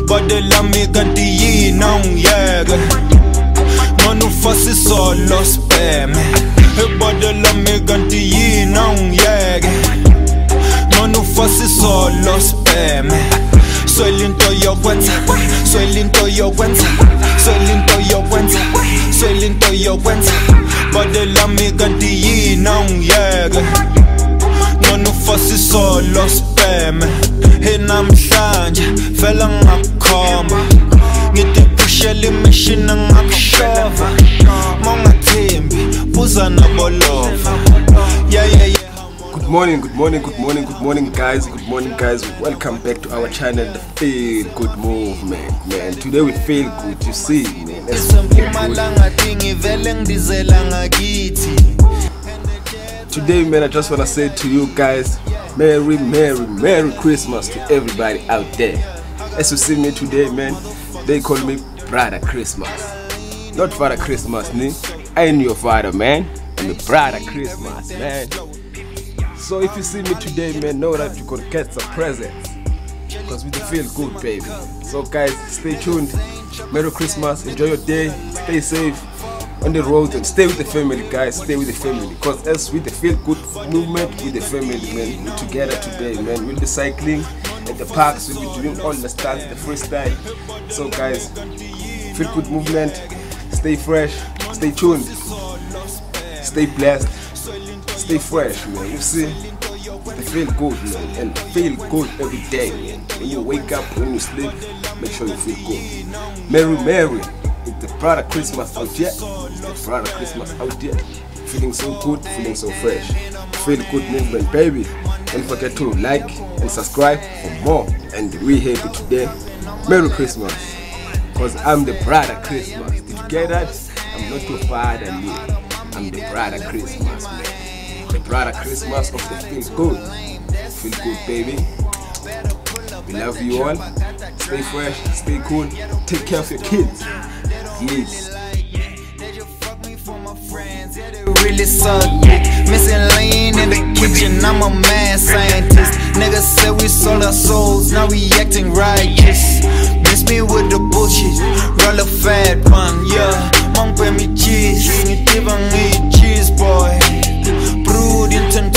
body lami kanti yina ungiyeke Manu fasi solo speme body lami kanti yina ungiyeke Manu fasi solo speme Soilinto yokwenza Soilinto yokwenza Soilinto yokwenza Soilinto yokwenza body lami kanti yina ungiyeke Manu fasi solo speme namhlanje vela ngakhomba ngithi pushela imishini ngakushova mongathembi buza nabolova yeah Good morning guys, welcome back to our channel, The Feel Good Movement, man. Today we feel good, you see, man. Today, man, I just want to say to you guys, Merry Christmas to everybody out there. As you see me today, man, they call me Brother Christmas. Not Father Christmas, ne? I ain't your father, man. I'm the Brother Christmas, man. So if you see me today, man, know that you could get some presents, because we feel good, baby. So guys, stay tuned. Merry Christmas, enjoy your day, stay safe on the road and stay with the family, guys. Stay with the family, because as with the Feel Good Movement with the family, man, we're together today, man. We'll be cycling at the parks, we'll be doing all the stunts, the freestyle. So guys, Feel Good Movement, stay fresh, stay tuned, stay blessed, stay fresh, man. You see, they feel good, man, and feel good every day, man. When you wake up, when you sleep, make sure you feel good. Merry, it's the Brother Christmas out here. It's the Brother Christmas out here. Feeling so good, feeling so fresh. Feel Good Movement, baby. Don't forget to like and subscribe for more. And we happy today. Merry Christmas, because I'm the Brother Christmas. Did you get that? I'm not your father, man. I'm the Brother Christmas, man. The Brother Christmas of the Feel Good. Feel good, baby. We love you all. Stay fresh, stay cool. Take care of your kids. Yes. Really suck missing lane in the kitchen, I'm a mad scientist. Niggas said we sold our souls, now we acting righteous. Miss me with the bullshit, roll a fat one, yeah. Mom pay me cheese, ngithi bangi cheese boy. Brood intent